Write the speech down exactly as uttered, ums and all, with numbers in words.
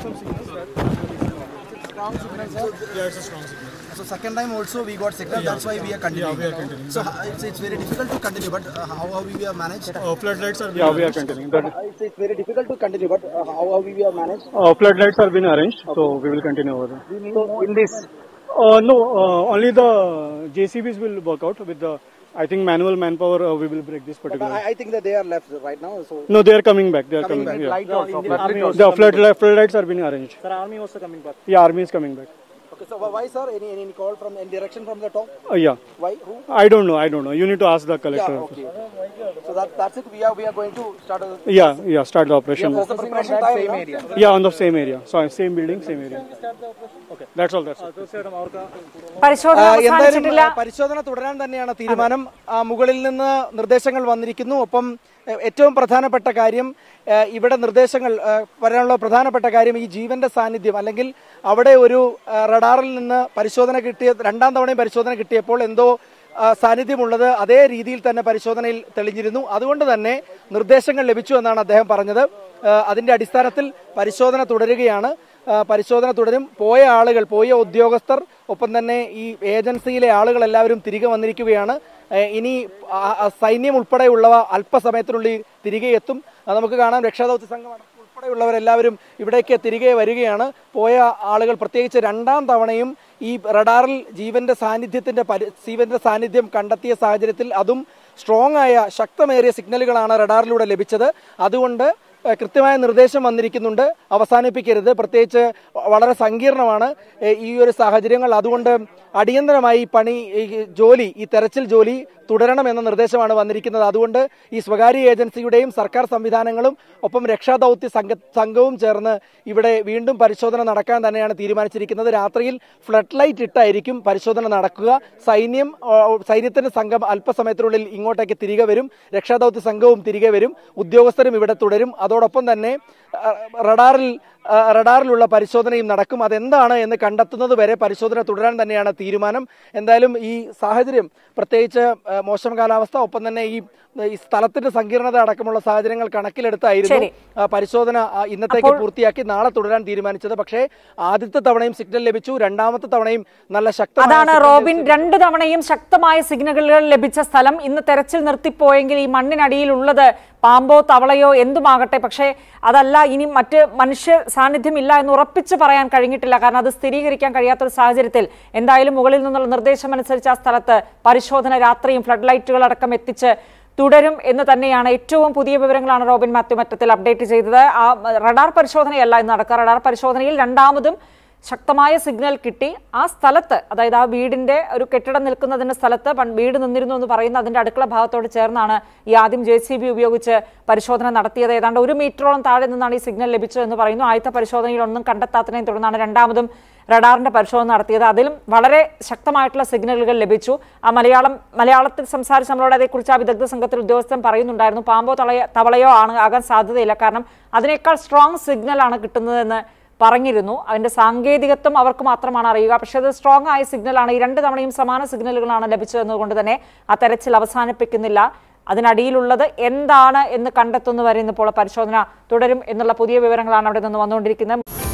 some signals that strong signal, sir. Yeah, it's a strong signal. So second time also we got signal. Yeah, that's why we are continuing. Yeah, we are continuing. So it's, it's very difficult to continue, but uh, how how we have managed? Uh, floodlights are. Yeah, we are continuing. That Uh, it's, it's very difficult to continue, but uh, how how we have managed? uh, floodlights are being arranged, so we will continue over there. So in this, Uh, no, uh, only the J C Bs will work out with the. I think manual manpower. Uh, we will break this but particular. I, I think that they are left right now. So No, they are coming back. They are Coming coming. back. Yeah. Light also. Army also The coming flood back. floodlights are being arranged. Sir, army also coming back. Yeah, army is coming back. okay, so why, sir? Any any call from any direction from the top? Uh, yeah, Why? Who? I don't know. I don't know. You need to ask the collector. Yeah, okay. So that that's it. We are we are going to start. A, Yeah, yeah. Start the operation. That's the preparation time. Same no? area. Yeah, on the same area. So same building, same area. Okay, that's all. That's all. തീർച്ചയായിട്ടും അവർക്ക് പരിശോധന എന്തായാലും അവസാനിച്ചിട്ടില്ല. ആ, പരിശോധന തുടരാൻ തന്നെയാണ് തീരുമാനം. ആ, മുകളിൽ നിന്ന് നിർദ്ദേശങ്ങൾ വന്നിരിക്കുന്നു. ഒപ്പം എ- ഏറ്റവും പ്രധാനപ്പെട്ട കാര്യം ഏ, ഇവിടെ നിർദ്ദേശങ്ങൾ ഏ, വരാനുള്ള പ്രധാനപ്പെട്ട കാര്യം ഈ ജീവന്റെ സാന്നിധ്യം അല്ലെങ്കിൽ അവിടെ ഒരു ആ, റഡാറിൽ നിന്ന് പരിശോധന കിട്ടിയ രണ്ടാം തവണയും പരിശോധന കിട്ടിയപ്പോൾ എന്തോ ആ, സാന്നിധ്യമുള്ളത് അതേ രീതിയിൽ തന്നെ പരിശോധനയിൽ തെളിഞ്ഞിരുന്നു. അതുകൊണ്ട് തന്നെ നിർദ്ദേശങ്ങൾ ലഭിച്ചു എന്നാണ് അദ്ദേഹം പറഞ്ഞത്. ആ, അതിന്റെ അടിസ്ഥാനത്തിൽ പരിശോധന തുടരുകയാണ്. ആ, പരിശോധന തുടരും. പോയ ആളുകൾ, പോയ ഉദ്യോഗസ്ഥർ, ഒപ്പം തന്നെ ഈ ഏജൻസിയിലെ ആളുകൾ എല്ലാവരും തിരികെ വന്നിരിക്കുകയാണ്. ഏ, ഇനി ആ- ആ സൈന്യം ഉൾപ്പെടെയുള്ളവ അല്പസമയത്തിനുള്ളിൽ തിരികെ എത്തും. അത് നമുക്ക് കാണാം. രക്ഷാദൗത്യ സംഘം ഉൾപ്പെടെയുള്ളവരെല്ലാവരും ഇവിടേക്ക് തിരികെ വരികയാണ്. പോയ ആളുകൾ പ്രത്യേകിച്ച് രണ്ടാം തവണയും ഈ റഡാറിൽ ജീവന്റെ സാന്നിധ്യത്തിന്റെ പരി ജീവന്റെ സാന്നിധ്യം കണ്ടെത്തിയ സാഹചര്യത്തിൽ അതും സ്ട്രോങ് ആയ ശക്തമേറിയ സിഗ്നലുകളാണ് റഡാറിലൂടെ ലഭിച്ചത്. അതുകൊണ്ട് ഏഹ്, കൃത്യമായ നിർദ്ദേശം വന്നിരിക്കുന്നുണ്ട്, അവസാനിപ്പിക്കരുത്. പ്രത്യേകിച്ച് വളരെ സങ്കീർണമാണ് ഏഹ്, ഈ ഒരു സാഹചര്യങ്ങൾ. അതുകൊണ്ട് അടിയന്തരമായി ഈ പണി ഈ ജോലി ഈ തെരച്ചിൽ ജോലി തുടരണമെന്ന നിർദ്ദേശമാണ് വന്നിരിക്കുന്നത്. അതുകൊണ്ട് ഈ സ്വകാര്യ ഏജൻസിയുടെയും സർക്കാർ സംവിധാനങ്ങളും ഒപ്പം രക്ഷാദൗത്യ സംഘ സംഘവും ചേർന്ന് ഇവിടെ വീണ്ടും പരിശോധന നടക്കാൻ തന്നെയാണ് തീരുമാനിച്ചിരിക്കുന്നത്. രാത്രിയിൽ ഫ്ലഡ് ലൈറ്റ് ഇട്ടായിരിക്കും പരിശോധന നടക്കുക. സൈന്യം ആ, സൈന്യത്തിന്റെ സംഘം അല്പസമയത്തിനുള്ളിൽ ഇങ്ങോട്ടേക്ക് തിരികെ വരും. രക്ഷാദൗത്യ സംഘവും തിരികെ വരും. ഉദ്യോഗസ്ഥരും ഇവിടെ തുടരും. അതോടൊപ്പം തന്നെ ആ, റഡാറിൽ ആ, റഡാറിലുള്ള പരിശോധനയും നടക്കും. അതെന്താണ് എന്ന് കണ്ടെത്തുന്നത് വരെ പരിശോധന തുടരാൻ തന്നെയാണ് തീരുമാനം. എന്തായാലും ഈ സാഹചര്യം, പ്രത്യേകിച്ച് ആ, മോശം കാലാവസ്ഥ, ഒപ്പം തന്നെ ഈ ഈ സ്ഥലത്തിന്റെ സങ്കീർണത അടക്കമുള്ള സാഹചര്യങ്ങൾ കണക്കിലെടുത്തായിരുന്നു ശരി. ആ, പരിശോധന ആ, ഇന്നത്തേക്ക് പൂർത്തിയാക്കി നാളെ തുടരാൻ തീരുമാനിച്ചത്. പക്ഷേ ആദ്യത്തെ തവണയും സിഗ്നൽ ലഭിച്ചു, രണ്ടാമത്തെ തവണയും നല്ല ശക്തമായ അതാണ് സിഗ്നൽ റോബിൻ, രണ്ടു തവണയും ശക്തമായ സിഗ്നലുകൾ ലഭിച്ച സ്ഥലം. ഇന്ന് തെരച്ചിൽ നിർത്തിപ്പോയെങ്കിൽ ഈ മണ്ണിനടിയിലുള്ളത് പാമ്പോ തവളയോ എന്തുമാകട്ടെ, പക്ഷേ അതല്ല, ഇനി മറ്റ് മനുഷ്യ സാന്നിധ്യമില്ല എന്ന് ഉറപ്പിച്ച് പറയാൻ കഴിഞ്ഞിട്ടില്ല. കാരണം അത് സ്ഥിരീകരിക്കാൻ കഴിയാത്തൊരു സാഹചര്യത്തിൽ എന്തായാലും മുകളിൽ നിന്നുള്ള നിർദ്ദേശം അനുസരിച്ച് ആ സ്ഥലത്ത് പരിശോധന രാത്രിയും ഫ്ലഡ് ലൈറ്റുകൾ അടക്കം എത്തിച്ച് തുടരും എന്ന് തന്നെയാണ്. ഏറ്റവും പുതിയ വിവരങ്ങളാണ് റോബിൻ മാത്യു മറ്റത്തിൽ അപ്ഡേറ്റ് ചെയ്തത്. ആ റഡാർ പരിശോധനയല്ല ഇന്ന് നടക്കുക. റഡാർ പരിശോധനയിൽ രണ്ടാമതും ശക്തമായ സിഗ്നൽ കിട്ടി. ആ സ്ഥലത്ത്, അതായത് ആ വീടിന്റെ ഒരു കെട്ടിടം നിൽക്കുന്നതിന്റെ സ്ഥലത്ത് വീട് നിന്നിരുന്നു എന്ന് പറയുന്ന അതിന്റെ അടുക്കള ഭാഗത്തോട് ചേർന്നാണ് ഈ ആദ്യം ജെ സി ബി ഉപയോഗിച്ച് പരിശോധന നടത്തിയത്. ഏതാണ്ട് ഒരു മീറ്ററോളം താഴെ നിന്നാണ് ഈ സിഗ്നൽ ലഭിച്ചത് എന്ന് പറയുന്നു. ആദ്യത്തെ പരിശോധനയിൽ ഒന്നും കണ്ടെത്താത്തതിനെ തുടർന്നാണ് രണ്ടാമതും റഡാറിന്റെ പരിശോധന നടത്തിയത്. അതിലും വളരെ ശക്തമായിട്ടുള്ള സിഗ്നലുകൾ ലഭിച്ചു. ആ മലയാളം മലയാളത്തിൽ സംസാരിച്ച് നമ്മളോട് അതേക്കുറിച്ച് ആ വിദഗ്ധ സംഘത്തിൽ ഉദ്യോഗസ്ഥൻ പറയുന്നുണ്ടായിരുന്നു. പാമ്പോ തളയോ തവളയോ ആണ് ആകാൻ സാധ്യതയില്ല, കാരണം അതിനേക്കാൾ സ്ട്രോങ് സിഗ്നലാണ് കിട്ടുന്നതെന്ന് പറഞ്ഞിരുന്നു. അതിന്റെ സാങ്കേതികത്വം അവർക്ക് മാത്രമാണ് അറിയുക. പക്ഷേ അത് സ്ട്രോങ് ആയ സിഗ്നലാണ്. ഈ രണ്ട് തവണയും സമാന സിഗ്നലുകളാണ് ലഭിച്ചതെന്നുകൊണ്ട് തന്നെ ആ തെരച്ചിൽ അവസാനിപ്പിക്കുന്നില്ല. അതിനടിയിലുള്ളത് എന്താണ് എന്ന് കണ്ടെത്തുന്നവരെ ഇന്നിപ്പോൾ പരിശോധന തുടരും എന്നുള്ള പുതിയ വിവരങ്ങളാണ് അവിടെ നിന്ന് വന്നുകൊണ്ടിരിക്കുന്നത്.